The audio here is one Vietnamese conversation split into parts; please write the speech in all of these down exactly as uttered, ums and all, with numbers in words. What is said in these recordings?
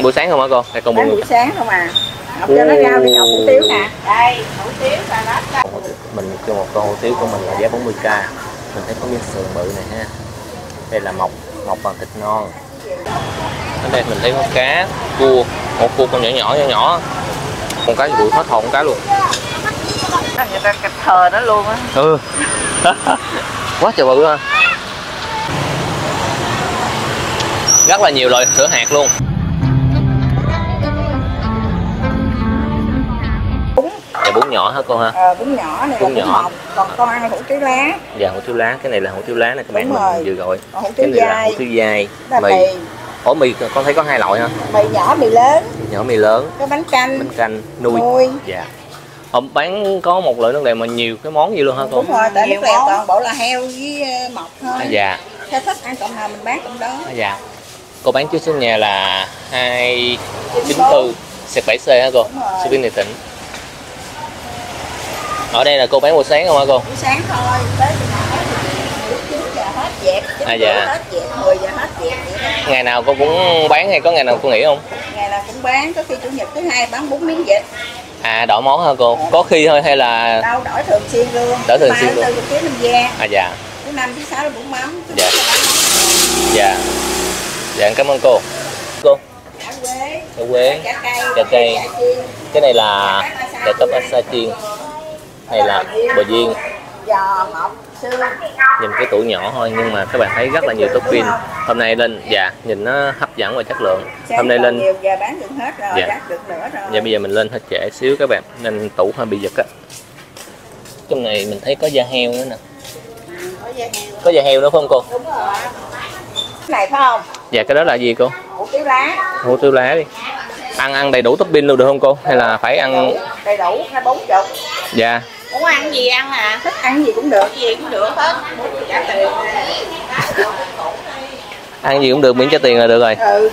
buổi sáng không hả cô? Hay còn bán buổi sáng không à. Ngọc cho nó rau đi ngọc hủ tiếu nè. Đây, hủ tiếu cà rốt. Mình cho một tô hủ tiếu của mình là giá bốn mươi k. Mình thấy có miếng sườn bự này ha. Đây là mọc, mọc bằng thịt non. Ở đây mình thấy có cá, cua, một cua con nhỏ nhỏ nhỏ nhỏ. Con cá bụi hết hồn con cá luôn. Người ta cạch thờ đó luôn á. Ừ. Quá trời bự ha. Rất là nhiều loại sữa hạt luôn. Bún. Dạ bún nhỏ hả cô ha? Ờ bún nhỏ này bún là bún nhỏ. mọc, còn con ăn hủ tiếu lá. Dạ hủ tiếu lá, cái này là hủ tiếu lá này các bạn mình vừa gọi. Hủ tiếu cái này dai. là hủ tiếu dai. Mì. Mì. Ủa mì con thấy có hai loại hả? Mì nhỏ mì lớn. Nhỏ mì lớn. Có bánh canh. Bánh canh nuôi. nuôi. Dạ. Ông bán có một loại nước lèo mà nhiều cái món gì luôn hả cô? Đúng rồi, tại nước lèo toàn bộ là heo với mọc thôi. À, dạ. Theo thích ăn cộng nào mình bán cộng đó. À, dạ. Cô bán trước số nhà là hai chín tư xẹt bảy C hả cô? Sư viên này tỉnh. Ở đây là cô bán buổi sáng không hả cô? Buổi sáng thôi, tới từ nào hết chín giờ hết dẹp, chín à, dạ. hết dẹp, mười giờ hết dẹp vậy đó. Ngày nào cô cũng bán hay có ngày nào cô nghỉ không? Ngày nào cũng bán, có khi chủ nhật thứ hai bán bún miếng vịt. À đổi món hả cô? Có khi thôi hay là đâu đổi thường xuyên luôn. Đổi thường xuyên luôn. Từ ký Ninh Giang. À dạ. Thứ năm thứ sáu là bún mắm. Dạ. Dạ. Dạ cảm ơn cô. Cô. Chả quế. Chả quế. Chả cây. Chả cây. Cái này là chả tóc asa chiên. Này là bò viên. Giò mọc xương. Nhìn cái tủ nhỏ thôi nhưng mà các bạn thấy rất là nhiều topping. Hôm nay lên dạ nhìn nó hấp dẫn và chất lượng. Hôm nay lên nhiều giờ bán được hết rồi, dạ. rác được nữa rồi. Dạ bây giờ mình lên hơi trễ xíu các bạn nên tủ hơi bị giật á. Trong này mình thấy có da heo nữa nè. Ừ, có da heo. Có da heo nữa phải không cô? Đúng rồi. Cái này phải không? Dạ cái đó là gì cô? Hủ tiếu lá. Hủ tiếu lá đi. Ăn ăn đầy đủ topping luôn được không cô? Hay là phải ăn đầy đủ hai bốn chục? Dạ. Muốn ăn gì ăn à? Thích ăn gì cũng được, gì cũng được hết. Trả tiền. Ăn gì cũng được miễn trả tiền là được rồi. Ừ.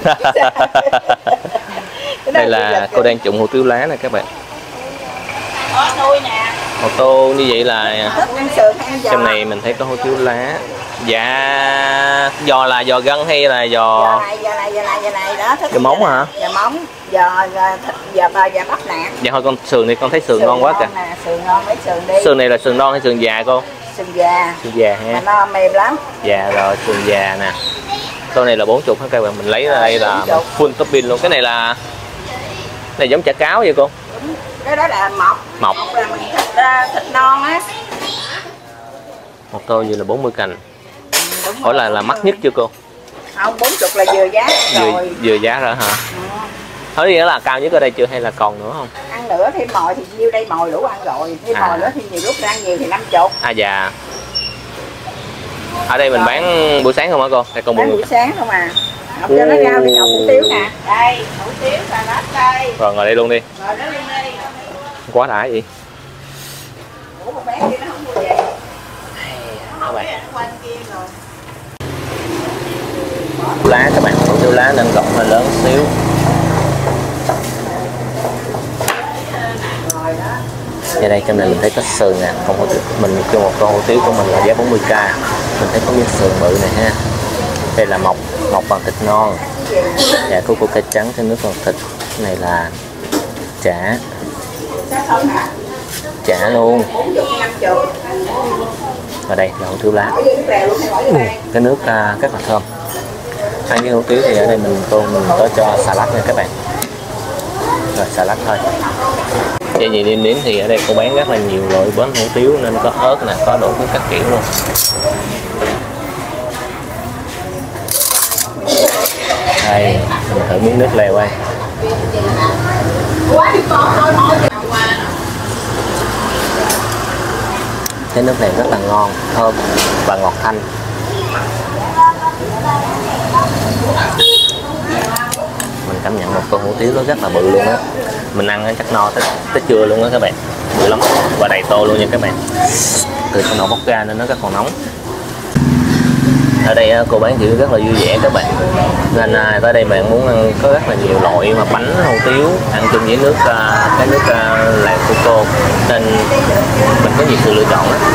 Đây là cô đang trụng hủ tiếu lá nè các bạn. Có nuôi nè. Một tô như vậy là thích ăn sườn hay ăn giò? trong này mình thấy có hủ tiếu lá. Dạ giò là giò gân hay là giò Giò này, giò này, giò này, giò này đó. Thích giò móng hả? Giò móng, giò thịt, giò bò, giò bắp nạc. Dạ thôi con sườn thì con thấy sườn, sườn ngon quá kìa. Nè, sườn ngon mấy sườn đi. Sườn này là sườn non hay sườn già cô? Sườn già. Sườn già ha. Mà nó mềm lắm. Dạ rồi sườn già nè. Tô này là bốn mươi hết các bạn, mình lấy ra đây là full topping luôn. Cái này là này giống chả cáo vậy cô? Đúng. Cái đó là mọc. Mọc. Mọc là mình thịt, uh, thịt non á. Một tô như là bốn mươi cành. Ừ, hỏi là là mắc nhất chưa cô? Không, bốn mươi là vừa giá rồi. Vừa, vừa giá rồi hả? Ừ. Hỏi gì nữa là cao nhất ở đây chưa hay là còn nữa không? Ăn nữa thêm mồi thì nhiêu đây mồi đủ ăn rồi. Thêm à. mồi nữa thì nhiều lúc ăn nhiều thì năm mươi. À dạ. Ở đây mình rồi. Bán buổi sáng không hả cô? Hay còn bán buổi, buổi sáng không à. Ngọc cho nó rau đi ngọc hủ tiếu nè. Đây, hủ tiếu cà rốt đây. Rồi ngồi đây luôn đi. Ngồi đó luôn đi. Quá đã gì? Ủa một bé kia nó không mua về. Các bạn. Lá các bạn, hủ tiếu lá nên gọng hơi lớn xíu. Ở đây trong này mình thấy có sườn nè, còn hủ tiếu mình cho một tô hủ tiếu của mình là giá bốn mươi k. Mình thấy có miếng sườn bự này ha. Đây là mọc, mọc bằng thịt non. Dạ có củ cải trắng trên nước bằng thịt. Cái này là chả. Chả luôn. Và đây là hủ tiếu lá. Ừ, cái nước uh, rất là thơm. Ăn với hủ tiếu thì ở đây mình cô mình có cho salad nha các bạn. Rồi salad thôi. Vậy gì nêm nếm thì ở đây cô bán rất là nhiều loại bánh hủ tiếu nên có ớt nè, có đủ các kiểu luôn. Đây, mình thử miếng nước lèo đây. Cái nước này rất là ngon, thơm và ngọt thanh. Mình cảm nhận một tô hủ tiếu nó rất là bự luôn á. Mình ăn chắc no tới, tới trưa luôn á các bạn. Bự lắm và đầy tô luôn nha các bạn. Từ trong nồi bốc ra nên nó rất còn nóng. Ở đây cô bán chữ rất là vui vẻ các bạn. Nên à, tới đây bạn muốn ăn có rất là nhiều loại mà bánh hủ tiếu ăn chung với nước à, cái nước à, lạc của cô nên mình có nhiều sự lựa chọn đó.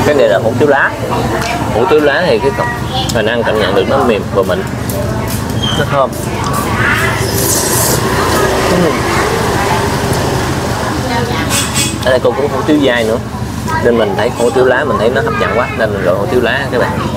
Cái này là hủ tiếu lá. Hủ tiếu lá thì cái cọng mình ăn cảm nhận được nó mềm và mịn, nó thơm. Ở đây cô cũng hủ tiếu dai nữa, nên mình thấy hủ tiếu lá mình thấy nó hấp dẫn quá nên mình gọi hủ tiếu lá các bạn.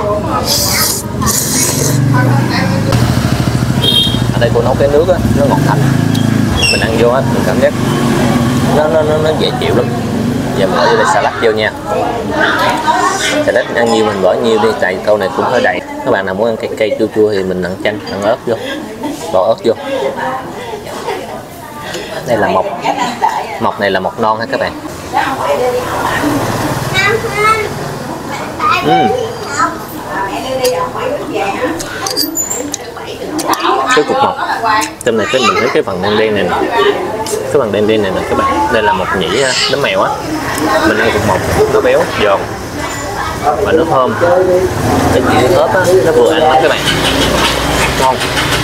Ở đây cô nấu cái nước á, nó ngọt thanh, mình ăn vô á mình cảm giác nó nó nó, nó dễ chịu lắm. Giờ mình bỏ vô đây salad vô nha. Salad ăn nhiều mình bỏ nhiều đi, tại câu này cũng hơi đầy. Các bạn nào muốn ăn cây cây chua chua thì mình ăn chanh, ăn ớt vô, bỏ ớt vô. Đây là mọc, mọc này là mọc non ha các bạn. uhm. Cái cục mọc trong này cái mình thấy cái phần đen đen này nè, cái phần đen đen này nè các bạn, đây là mọc nhĩ ha, nấm mèo á. Mình ăn cục mọc nó béo giòn và nó thơm, cái vị ớt á nó vừa ăn lắm các bạn, ngon.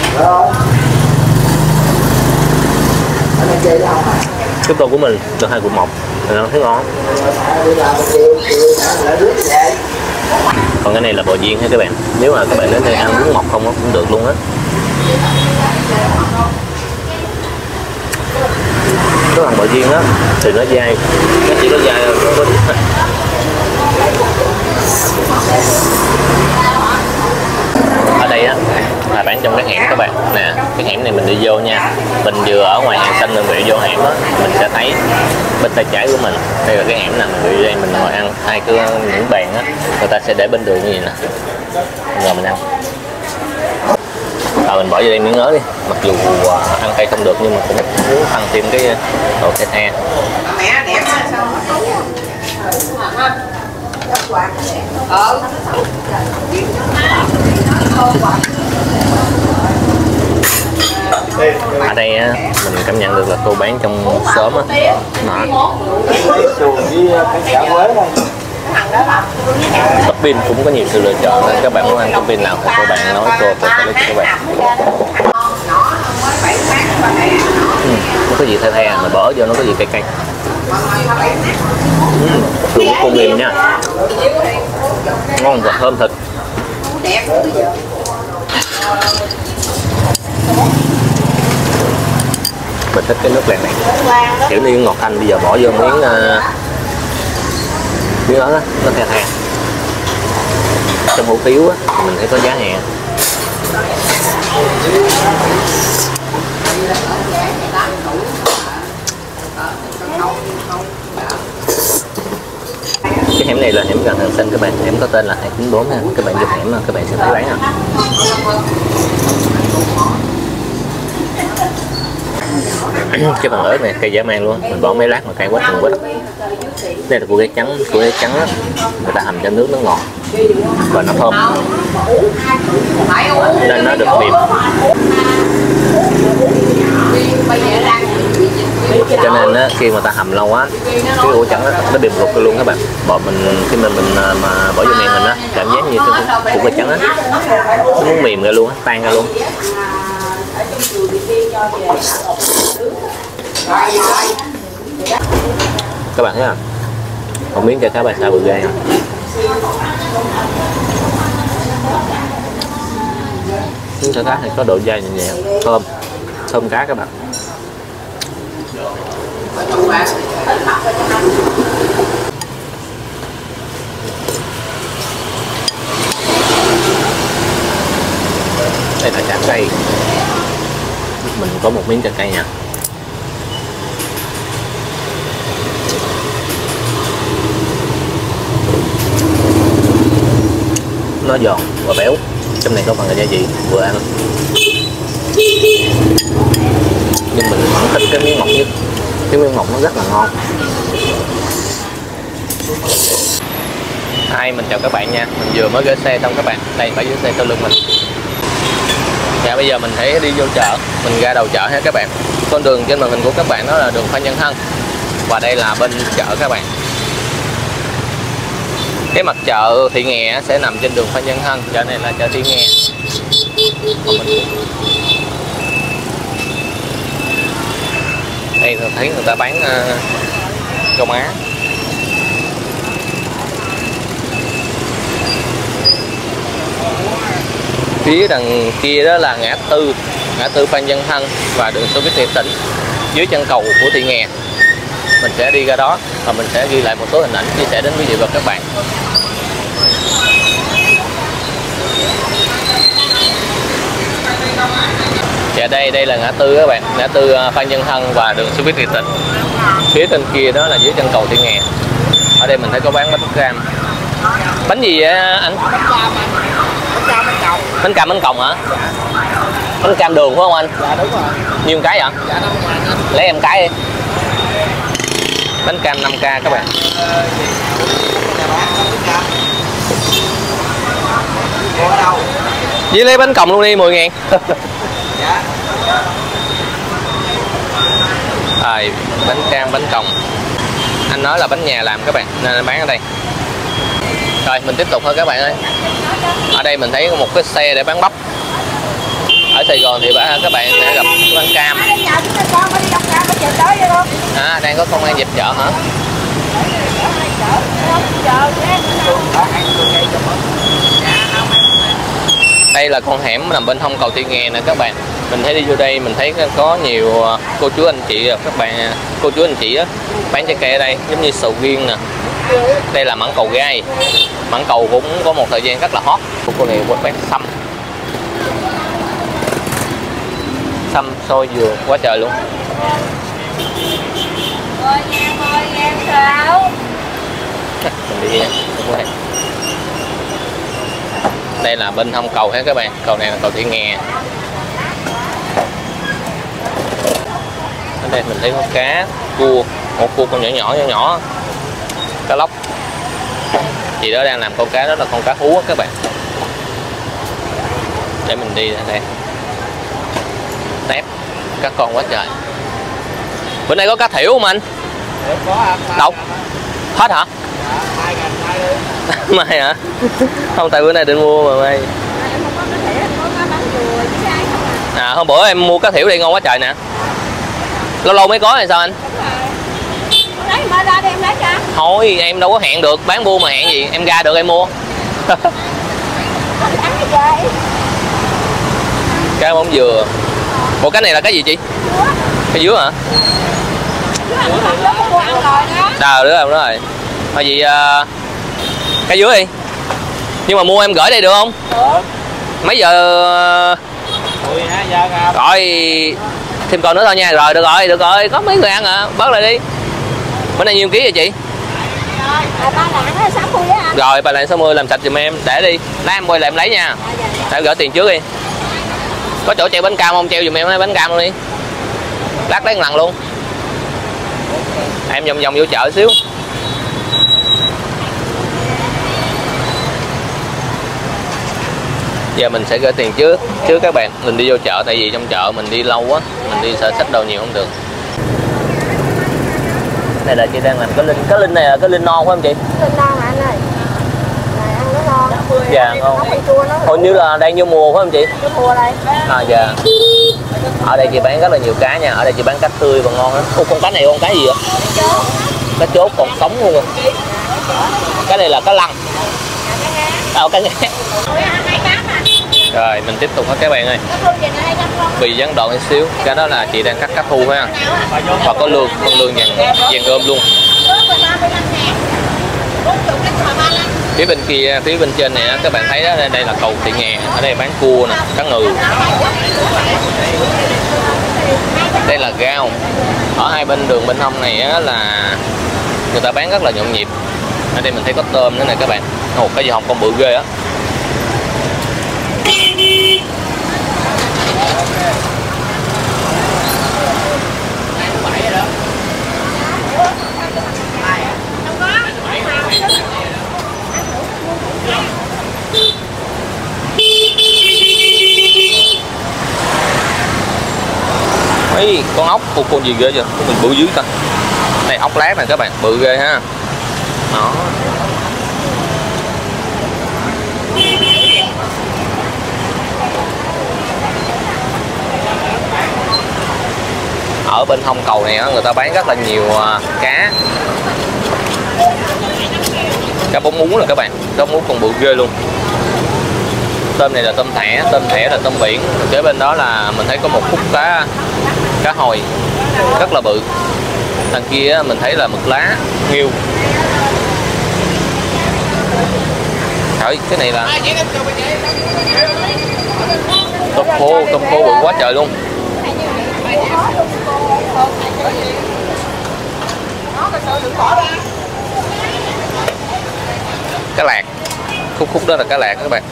Cái tô của mình được hai cục mọc mình ăn thấy ngon. Còn cái này là bò viên ha các bạn, nếu mà các bạn đến đây ăn muốn mọc không cũng được luôn á. Cái phần bò viên á thì nó dai, nó chỉ có dai thôi, nó có thịt. Ở đây á là bán trong cái hẻm các bạn nè, cái hẻm này mình đi vô nha, mình vừa ở ngoài hàng xanh mình bị vô hẻm á, mình sẽ thấy bên tay trái của mình đây là cái hẻm nè, mình đi đây mình ngồi ăn hai cái những bàn á, người ta sẽ để bên đường như vậy nè, rồi mình ăn. À, mình bỏ vô đây miếng ớt đi, mặc dù uh, ăn cay không được nhưng mà cũng muốn tăng thêm cái độ the the. Ở đây á, mình cảm nhận được là cô bán trong xóm á, topping cũng có nhiều sự lựa chọn nên các bạn muốn ăn topping nào thì các bạn nói cô cô sẽ lấy cho các bạn. Ừ, nó có gì the the mà bỏ vô nó có gì cay cay. Ừ, luôn cô mềm nha, ngon và thơm thật. Mình thích cái nước lèn này, kiểu như ngọt thanh. Bây giờ bỏ vô miếng uh, miếng đó, đó nó the the. Trong hủ tiếu á mình thấy có giá hè. Cái hẻm này là hẻm gần hàng xanh các bạn, hẻm có tên là hai chín bốn nha. Các bạn vô hẻm mà các bạn sẽ thấy bán à. Cái phần ớt này cây dã man luôn, mình bỏ mấy lát mà cay quá chừng quá. Đây là củ ghé trắng, củ ghé trắng á, người ta hầm cho nước nó ngọt và nó thơm nên nó được mềm. Cho nên á, khi mà ta hầm lâu á, cái củ trắng á, nó mềm ruột luôn các bạn. Bỏ mình khi mình mình mà bỏ vô miệng mình á, cảm giác như cái củ ghé trắng á, nó muốn mềm ra luôn á, tan ra luôn. Các bạn thấy không? Một miếng chả cá bà sa bự gai. Miếng chả cá này có độ dai nhẹ nhẹ, thơm, thơm cá các bạn. Đây là chả cây. Mình có một miếng chả cây nha. Nó giòn và béo, trong này có phần là gia vị vừa ăn, nhưng mình vẫn thích cái miếng mọc nhất. Cái miếng mọc nó rất là ngon. Hi, mình chào các bạn nha. Mình vừa mới gửi xe xong các bạn. Đây bãi giữ xe sau lưng mình. Dạ bây giờ mình hãy đi vô chợ, mình ra đầu chợ ha các bạn. Con đường trên màn hình của các bạn đó là đường Phan Nhân Hân và đây là bên chợ các bạn. Cái mặt chợ Thị Nghè sẽ nằm trên đường Phan Nhân Hân, chợ này là chợ Thị Nghè. Đây thấy người ta bán uh, rau má. Phía đằng kia đó là ngã tư, ngã tư Phan Văn Hân và đường Xô Viết Nghệ Tĩnh, dưới chân cầu của Thị Nghè. Mình sẽ đi ra đó và mình sẽ ghi lại một số hình ảnh chia sẻ đến quý vị và các bạn. Dạ đây, đây là ngã tư các bạn, ngã tư Phan Văn Hân và đường Xô Viết Nghệ Tĩnh. Phía bên kia đó là dưới chân cầu Thị Nghè. Ở đây mình thấy có bán bánh cam. Bánh gì vậy anh? Bánh cam bánh còng hả? Bánh cam đường phải không anh? Dạ đúng rồi. Nhiêu cái vậy? Dạ năm ngàn anh. Lấy em cái đi. Bánh cam năm k các bạn. Với lấy bánh còng luôn đi mười ngàn. Dạ. Rồi, bánh cam bánh còng. Anh nói là bánh nhà làm các bạn, nên anh bán ở đây. Rồi mình tiếp tục thôi các bạn ơi. Ở đây mình thấy có một cái xe để bán bắp. Ở Sài Gòn thì các bạn sẽ gặp bánh cam. À, đang có công an dẹp chợ hả? Đây là con hẻm nằm bên hông cầu Thị Nghè nè các bạn. Mình thấy đi vô đây mình thấy có nhiều cô chú anh chị các bạn, cô chú anh chị á bán trái cây ở đây, giống như sầu riêng nè. Đây là mãng cầu gai. Mãng cầu cũng có một thời gian rất là hot. Cô này quên bán sâm. Sâm xôi dừa quá trời luôn. Mình đi nha. Đây là bên hông cầu ha các bạn. Cầu này là cầu Thị Nghè. Ở đây mình thấy có cá, cua, một cua con nhỏ nhỏ nhỏ nhỏ, cá lóc. Chị đó đang làm con cá đó là con cá hú á các bạn. Để mình đi ra đây. Tép, các con quá trời. Bữa nay có cá thiểu không anh? Đâu? Hết hả? Mai hả? Không, tại bữa nay định mua mà mai. À hôm bữa em mua cá thiểu đây ngon quá trời nè. Lâu lâu mới có hay sao anh? Thôi em đâu có hẹn được, bán buôn mà hẹn gì, em ra được em mua. Cái bóng dừa. Bộ cái này là cái gì chị? Cái dứa hả? Đào nữa rồi, đúng rồi. Thôi gì uh, cái dứa đi. Nhưng mà mua em gửi đây được không? Được. Mấy giờ? mười hai giờ gặp. Rồi thêm con nữa thôi nha. Rồi được rồi, được rồi, có mấy người ăn à, bớt lại đi. Bữa nay nhiêu ký vậy chị? Rồi ba lạng sáu mươi làm sạch giùm em, để đi. Lát em quay lại em lấy nha. Để em gửi tiền trước đi. Có chỗ treo bánh cam không? Treo giùm em lấy bánh cam luôn đi. Lát lấy một lần luôn. Em vòng vòng vô chợ xíu. Giờ mình sẽ gửi tiền trước trước các bạn. Mình đi vô chợ, tại vì trong chợ mình đi lâu quá, mình đi sợ xách đồ nhiều không được. Này là chị đang làm cái linh, cái linh này là cái linh non phải không chị? Linh non hả anh ơi? Này ăn nó non. Dạ ngon. Hồi như là đang vô mùa phải không chị? Vô mùa đây. À dạ. Ở đây chị bán rất là nhiều cá nha, ở đây chị bán cá tươi và ngon lắm. Ô, con cá này con cá gì vậy? Cá chốt còn sống luôn rồi. Cái này là cá lăng. À, cá nghe. Rồi mình tiếp tục hết các bạn ơi. Bị gián đoạn một xíu. Cái đó là chị đang cắt cá thu ha. Và có lương, con lương vàng vàng ôm luôn. Phía bên kia, phía bên trên này các bạn thấy đó, đây là cầu Thị Nghè. Ở đây bán cua nè, cá ngừ. Đây là rau. Ở hai bên đường bên hông này á, là người ta bán rất là nhộn nhịp. Ở đây mình thấy có tôm nữa nè các bạn. Ồ, cái gì hồng con bự ghê á. Mấy con ốc, con, con gì ghê vậy? Mình bự dưới ta. Đây ốc lát nè các bạn, bự ghê ha. Đó. Ở bên hông cầu này người ta bán rất là nhiều cá. Cá bóng muống nè các bạn, cá bóng muống còn bự ghê luôn. tôm này là tôm thẻ, tôm thẻ là tôm biển. Kế bên đó là mình thấy có một khúc cá cá hồi rất là bự. Đằng kia mình thấy là mực lá, nghêu. Trời, cái này là tôm khô, tôm khô bự quá trời luôn. Cá lạc, khúc khúc đó là cá lạc các bạn.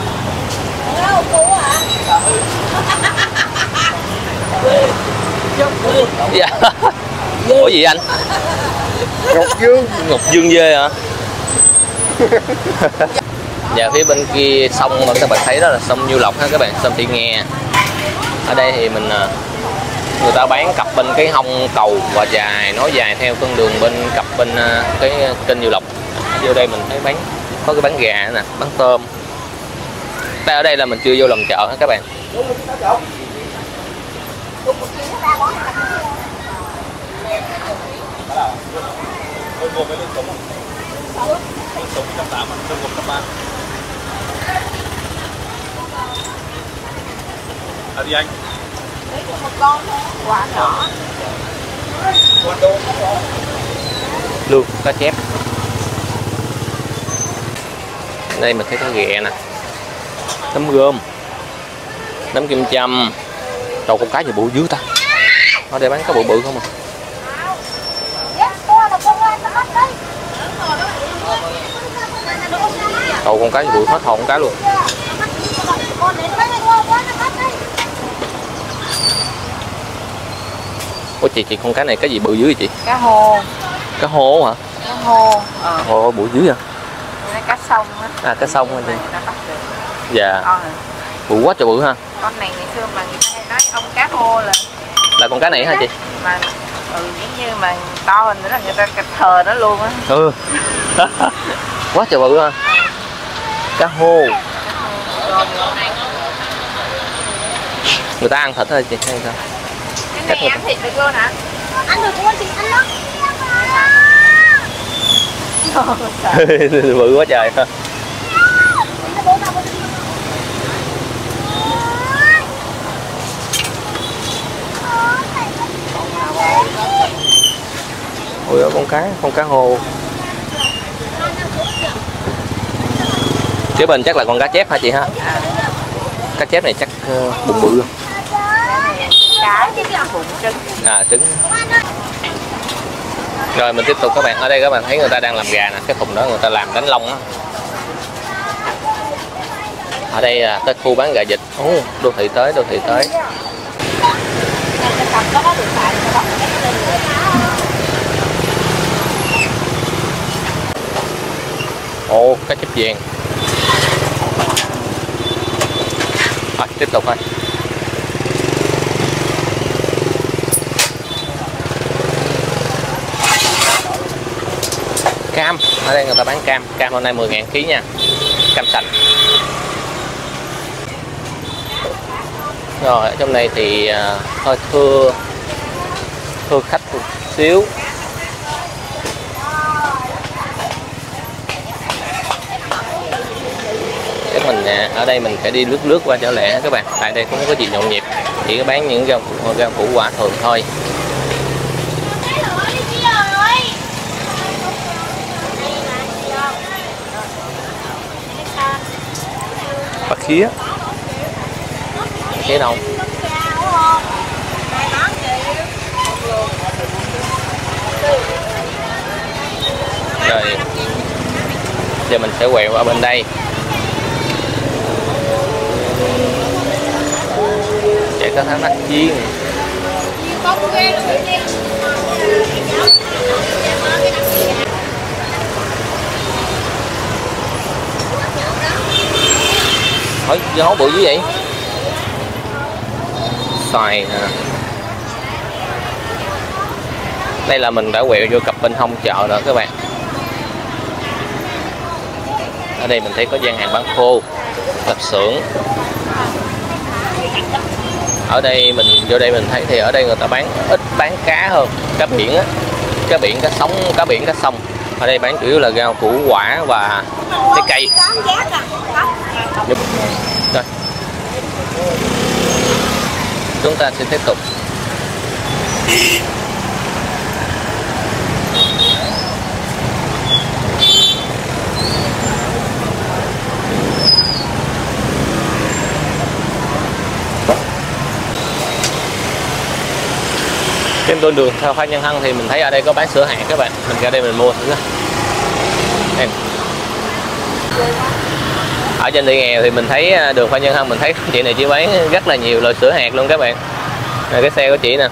Dạ. Ủa gì anh? Ngọc Dương. Ngọc Dương dê hả? Dạ, phía bên kia sông mà các bạn thấy đó là sông Nhiêu Lộc ha các bạn, sông Thị Nghe. Ở đây thì mình người ta bán cặp bên cái hông cầu và dài, nối dài theo con đường bên cặp bên cái kênh Nhiêu Lộc. Vô đây mình thấy bán có cái bán gà nè, bán tôm. Tại ở đây là mình chưa vô lòng chợ ha các bạn. À, đi anh. Một con quả nhỏ. Luôn cá chép. Đây mình thấy có ghẹ nè, nấm gom, nấm kim châm. Đầu con cá gì bự dữ ta. Ở đây bán cá bự bự không à. Đầu con cá gì bự hết hồn con cá luôn. Ủa chị, chị con cá này cái gì bự dữ vậy chị? Cá hô. Cá hô hả? Cá hô. Ờ. Ồ, bự dữ vậy? Cá sông á. À, cá sông hả chị? Dạ. Con bự quá trời bự ha. Con này ngày xưa mà người ta hay nói ông cá hô là là con cá này hả chị? Mà ừ, giống như mà to hơn nữa là người ta thờ nó luôn á. Ừ. Quá trời bự ha. Cá hô. Người ta ăn thịt thôi chị hay sao? Cái này ăn thịt được luôn hả? Ăn được luôn chị, ăn đó. Bự quá trời ha. Ôi con cá, con cá hô. Kế bên chắc là con cá chép hả chị ha? Cá chép này chắc uh, bụng bự luôn. Cá với cái bụng trứng. À, trứng. Rồi mình tiếp tục các bạn. Ở đây các bạn thấy người ta đang làm gà nè. Cái thùng đó người ta làm đánh lông á. Ở đây là cái khu bán gà vịt. Ồ, đô thị tới, đô thị tới. Ồ, cá chép vàng. Rồi, tiếp tục thôi. Cam, ở đây người ta bán cam. Cam hôm nay mười ngàn ký nha. Cam sạch. Rồi, ở trong này thì uh, hơi thưa thưa khách một xíu. Cái mình ở đây mình phải đi lướt lướt qua trở lẹ các bạn. Tại đây cũng không có gì nhộn nhịp, chỉ có bán những rau rau củ quả thường thôi. Bạc khía. Khía đâu? Rồi giờ mình sẽ quẹo qua bên đây. Chạy có tháng nát chiên. Ôi, dưa hấu bự dữ vậy? Xoài nè. Đây là mình đã quẹo vô cặp bên hông chợ rồi các bạn. Ở đây mình thấy có gian hàng bán khô, lạp xưởng. Ở đây mình vô đây mình thấy thì ở đây người ta bán ít bán cá hơn, cá biển á, cá biển, cá sống, cá biển, cá sông. Ở đây bán chủ yếu là rau củ quả và trái cây. Chúng ta sẽ tiếp tục. Trên con đường theo Phan Văn Hân thì mình thấy ở đây có bán sữa hạt các bạn, mình ra đây mình mua thử. Em ở trên thị nghèo thì mình thấy đường Phan Văn Hân, mình thấy chị này chỉ bán rất là nhiều loại sữa hạt luôn các bạn. Này, cái xe của chị nè,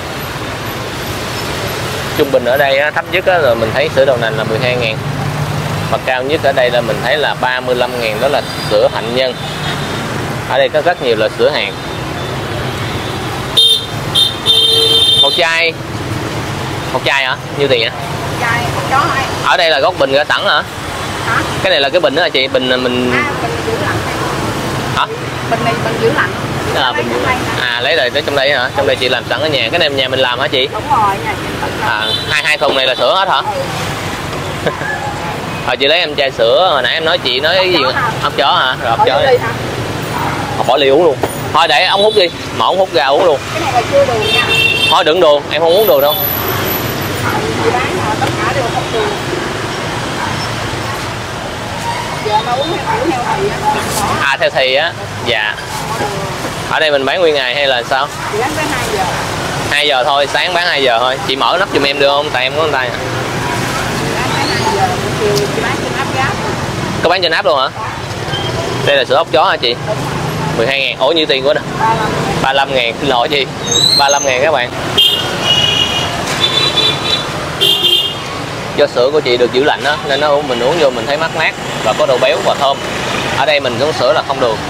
trung bình ở đây thấp nhất rồi mình thấy sữa đậu nành là mười hai ngàn, mà cao nhất ở đây là mình thấy là ba mươi lăm ngàn, đó là sữa hạnh nhân. Ở đây có rất nhiều loại sữa hạt. Một chai một chai hả? Nhiêu tiền hả? Chai một chó thôi. Ở đây là gốc bình ra sẵn hả? Hả? Cái này là cái bình đó hả chị? Bình mình À, bình giữ lạnh. hả? Bình này bình giữ lạnh. À, bình giữ lạnh. À, lấy rồi tới trong đây hả? Trong đây chị làm sẵn ở nhà. Cái này nhà mình làm hả chị? Đúng rồi, nhà chị tự làm. À, hai hai thùng này là sữa hết hả? Ừ. Hồi chị lấy em chai sữa, hồi nãy em nói chị nói cái gì? Ốc chó hả? Rồi ốc chó đi. Bỏ ly uống luôn. Thôi để ống hút đi, mở ống hút ra uống luôn. Cái này là chưa đường nha. Thôi đừng đường, em không uống đường đâu. Chị bán họ tất cả đều không đường. Giờ nó uống theo kiểu heo thì á. À, theo thì á. Dạ. Ở đây mình bán nguyên ngày hay là sao? Chị bán tới hai giờ. hai giờ thôi, sáng bán hai giờ thôi. Chị mở nắp giùm em được không? Tại em có tay. Chị bán tới hai giờ, chiều chị bán trên áp gáp. Có bán trên áp luôn hả? Đây là sữa ốc chó hả chị? mười hai ngàn. Ủa nhiêu tiền của nó? ba mươi lăm ngàn. Xin lỗi chị. ba mươi lăm ngàn các bạn. Do sữa của chị được giữ lạnh đó, nên nó mình uống vô mình thấy mát mát và có độ béo và thơm. Ở đây mình uống sữa là không đường.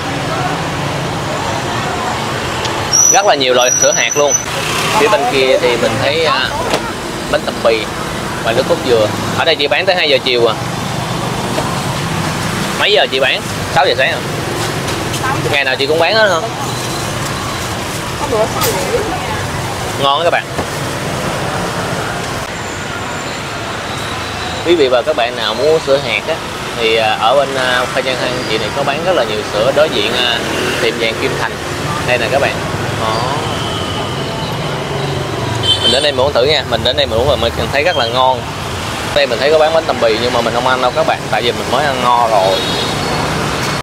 Rất là nhiều loại sữa hạt luôn. Phía bên kia thì mình thấy uh, bánh tằm bì và nước cốt dừa. Ở đây chị bán tới hai giờ chiều à. Mấy giờ chị bán? sáu giờ sáng à? Ngày nào chị cũng bán hết không? Ngon đó các bạn. Quý vị và các bạn nào muốn sữa hạt á, thì ở bên Phan Văn Hân chị này có bán rất là nhiều sữa. Đối diện tiệm vàng Kim Thành đây nè các bạn. Đó. Mình đến đây mình uống thử nha. Mình đến đây mình uống và mình thấy rất là ngon. Đây mình thấy có bán bánh tằm bì nhưng mà mình không ăn đâu các bạn, tại vì mình mới ăn no rồi.